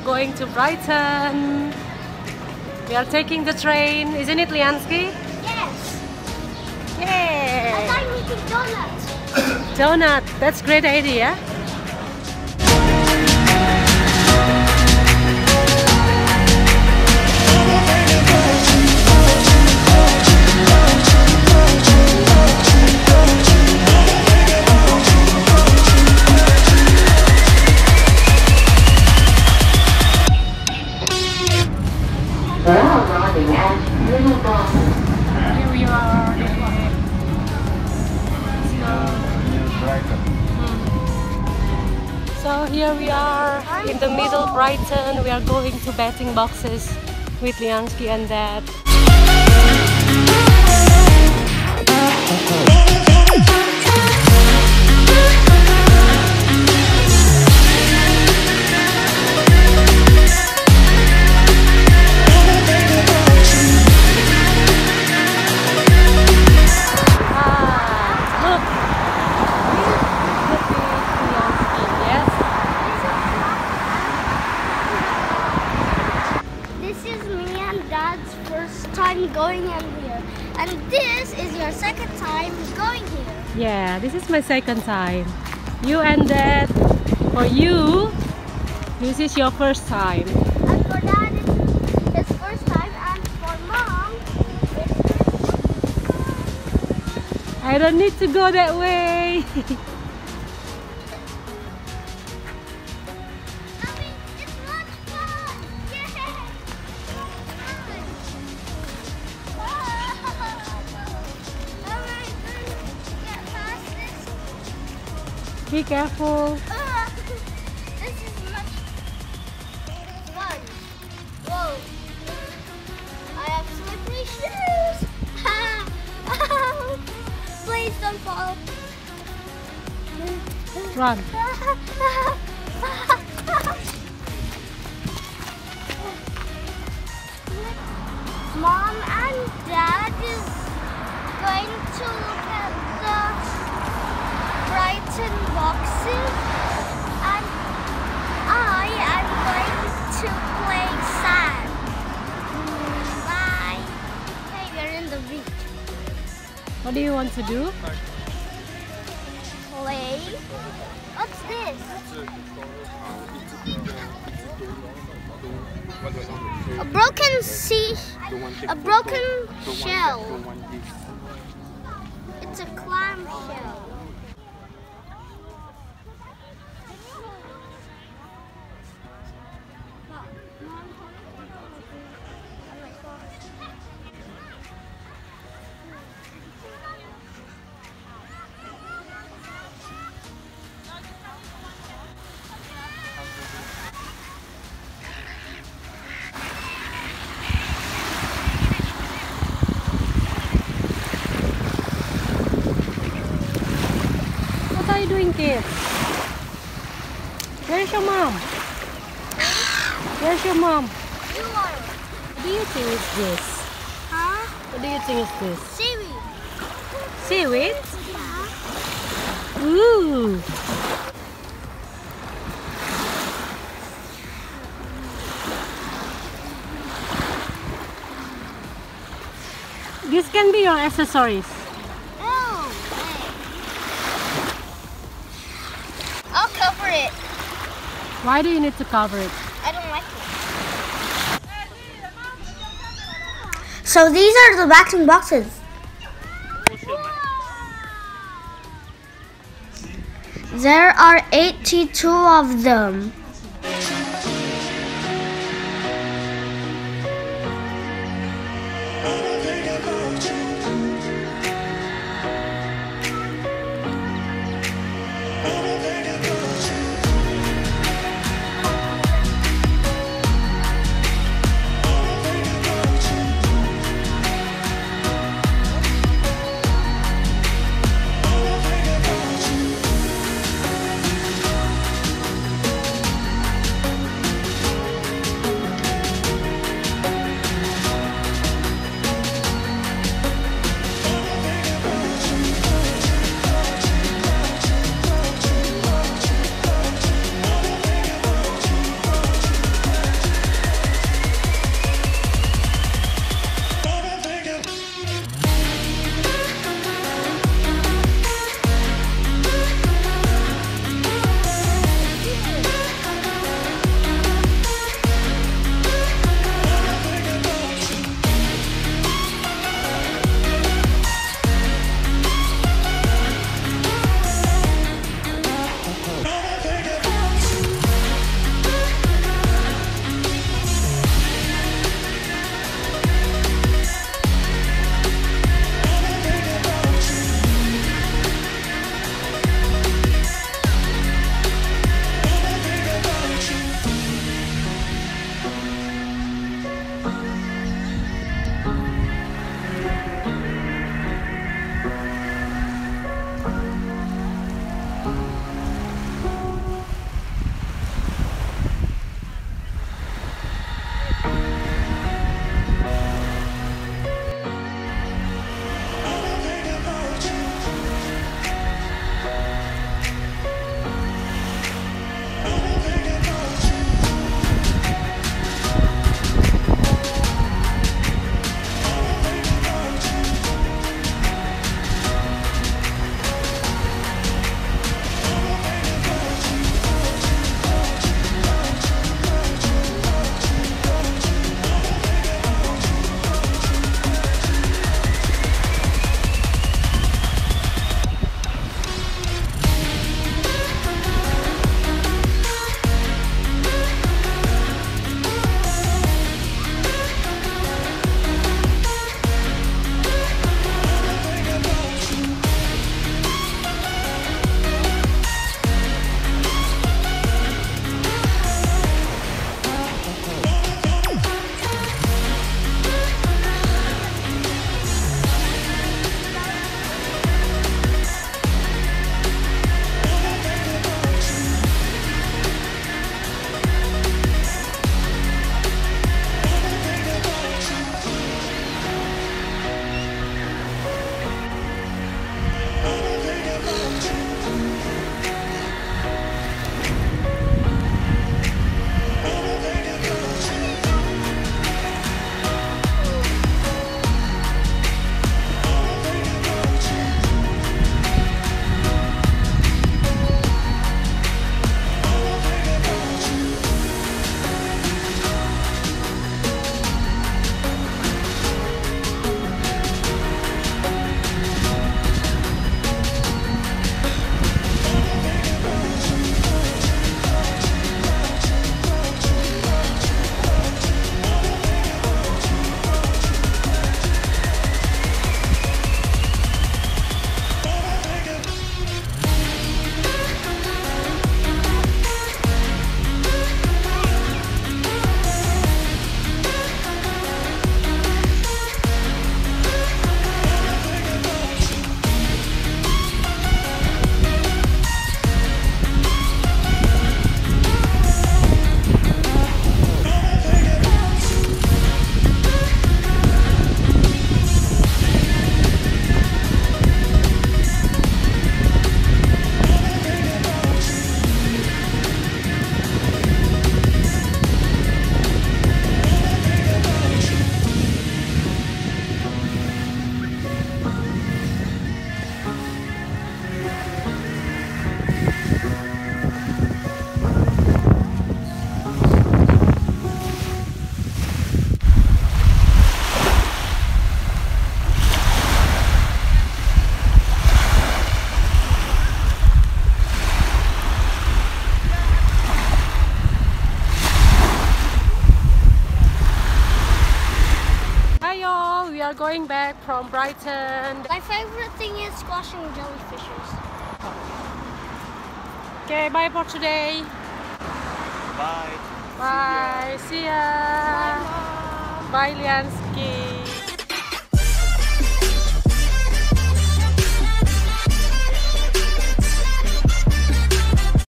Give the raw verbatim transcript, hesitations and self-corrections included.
going to Brighton. We are taking the train, isn't it, Liansky? Yes. Yay! And I'm eating donuts. Donut, that's a great idea. Arriving at Middle Brighton. Here we are. So here we are in the Middle Brighton. We are going to betting boxes with Liansky and Dad. Time going in here, and this is your second time going here. Yeah, this is my second time. You and Dad, for you, this is your first time. And for Dad, it's his first time, and for Mom, it's her. I don't need to go that way. Be careful. Uh, this is much fun. Whoa. I have slippery shoes. Please don't fall. Run. Mom and Dad is going to look at the Brighton boxes, and I am going to play sand. Bye. Hey, we're in the beach. What do you want to do? Play. What's this? A broken sea. A broken shell. It's a clam shell. What are you doing, kids? Where's your mom? Where's your mom? You are. What do you think is this? Huh? What do you think is this? Seaweed. Seaweed? Yeah. Ooh! This can be your accessories. Oh, I'll cover it. Why do you need to cover it? I don't like it. So these are the vacuum boxes. There are eighty-two of them. going back from Brighton. My favorite thing is squashing jellyfishes. Okay, bye for today. Bye. Bye. See ya. Bye, Mom. Bye, Liansky.